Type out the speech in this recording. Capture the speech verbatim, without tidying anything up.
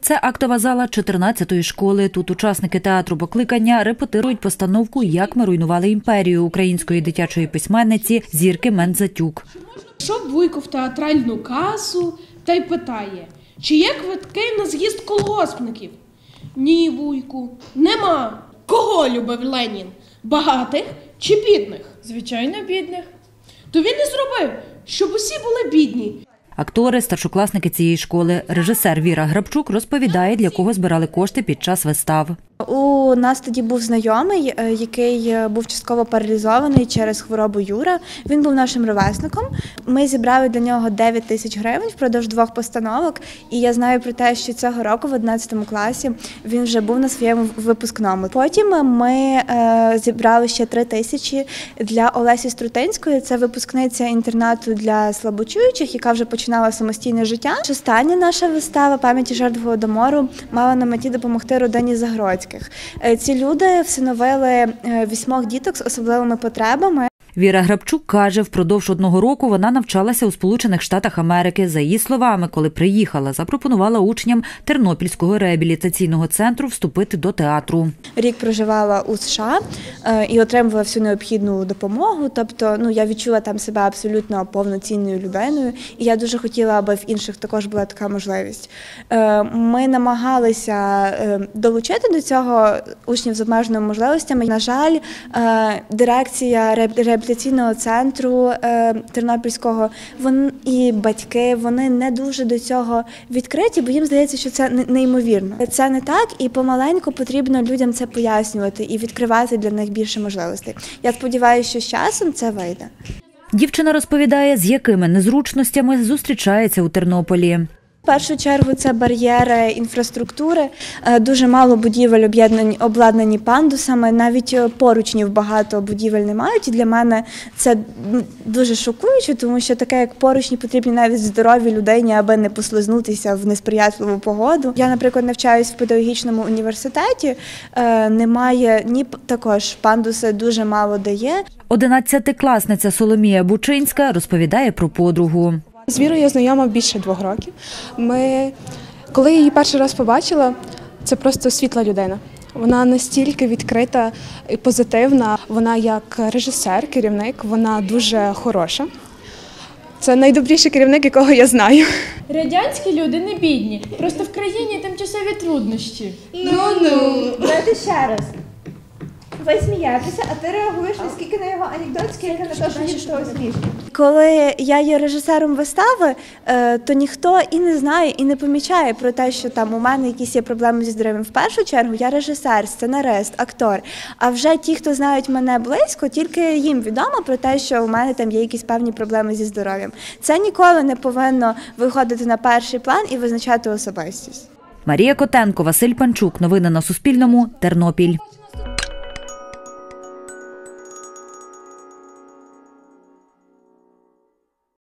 Це актова зала чотирнадцятої школи. Тут учасники театру «Покликання» репетирують постановку «Як ми руйнували імперію» української дитячої письменниці Зірки Мендзатюк. Йшов Вуйко в театральну касу та й питає, чи є квитки на з'їзд колгоспників? Ні, Вуйку, нема. Кого любив Ленін? Багатих чи бідних? Звичайно, бідних. То він і зробив, щоб усі були бідні. Актори, старшокласники цієї школи. Режисер Віра Грабчук розповідає, для кого збирали кошти під час вистав. У нас тоді був знайомий, який був частково паралізований через хворобу Юра. Він був нашим ровесником. Ми зібрали для нього дев'ять тисяч гривень впродовж двох постановок. І я знаю про те, що цього року в одинадцятому класі він вже був на своєму випускному. Потім ми зібрали ще три тисячі для Олесі Струтинської. Це випускниця інтернату для слабочуючих, яка вже починала самостійне життя. Остання наша вистава «Пам'яті жертв Голодомору» мала на меті допомогти родині Загородських. Ці люди всиновили вісьмох діток з особливими потребами. Віра Грабчук каже, впродовж одного року вона навчалася у Сполучених Штатах Америки. За її словами, коли приїхала, запропонувала учням Тернопільського реабілітаційного центру вступити до театру. Рік проживала у США і отримувала всю необхідну допомогу. Тобто, ну, я відчула там себе абсолютно повноцінною людиною. І я дуже хотіла, аби в інших також була така можливість. Ми намагалися долучити до цього учнів з обмеженими можливостями. На жаль, дирекція реабілітаційного реабілітаційного центру е, Тернопільського, вон, і батьки, вони не дуже до цього відкриті, бо їм здається, що це неймовірно. Це не так, і помаленьку потрібно людям це пояснювати і відкривати для них більше можливостей. Я сподіваюся, що з часом це вийде. Дівчина розповідає, з якими незручностями зустрічається у Тернополі. В першу чергу це бар'єри інфраструктури, дуже мало будівель обладнані пандусами, навіть поручнів багато будівель не мають. І для мене це дуже шокуюче, тому що таке, як поручні, потрібні навіть здоровій людині, аби не послизнутися в несприятливу погоду. Я, наприклад, навчаюсь в педагогічному університеті, немає ні також пандуси, дуже мало дає. Одинадцятикласниця Соломія Бучинська розповідає про подругу. З Вірою я знайома більше двох років. Ми, коли я її перший раз побачила, це просто світла людина. Вона настільки відкрита і позитивна. Вона як режисер, керівник, вона дуже хороша. Це найдобріший керівник, якого я знаю. Радянські люди не бідні, просто в країні тимчасові труднощі. Ну-ну, давайте ще раз. Ви смієтеся, а ти реагуєш не скільки на його анекдот, скільки на те, що їм того смішно. Коли я є режисером вистави, то ніхто і не знає, і не помічає про те, що там у мене якісь є проблеми зі здоров'ям. В першу чергу я режисер, сценарист, актор. А вже ті, хто знають мене близько, тільки їм відомо про те, що у мене там є якісь певні проблеми зі здоров'ям. Це ніколи не повинно виходити на перший план і визначати особистість. Марія Котенко, Василь Панчук. Новини на Суспільному. Тернопіль.